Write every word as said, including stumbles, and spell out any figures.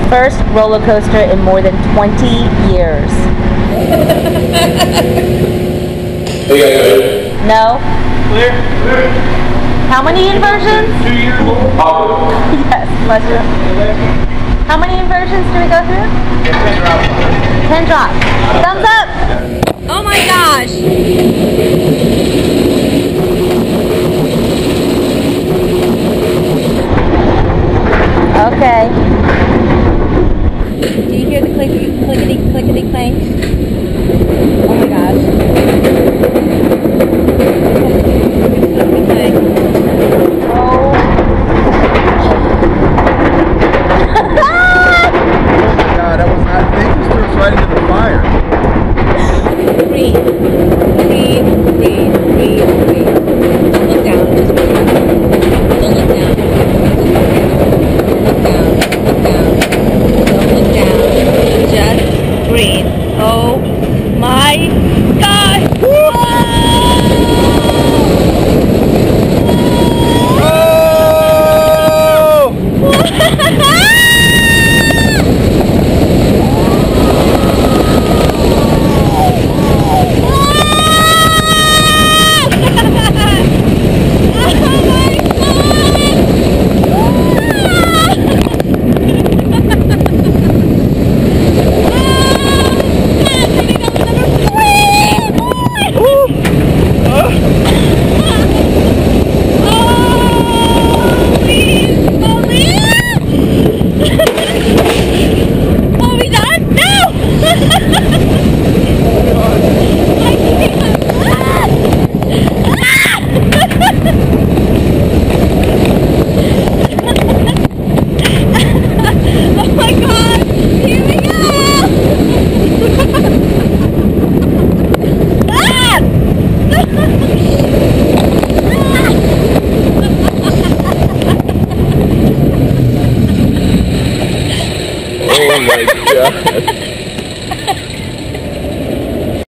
first roller coaster in more than twenty years? No? Clear? Clear. How many inversions? Two years old? Yes, bless you. How many inversions do we go through? Ten drops. Ten drops. Thumbs up! Oh my gosh! Okay. Do you hear the clickety, clickety, clickety clank? Oh my gosh. Clickety clank. Oh. God, that was, I think this turns right into the fire. Breathe. Breathe, breathe, breathe, breathe. Don't look down. Just breathe. Don't look down. Just breathe. Oh my God! Whoa! Oh my God.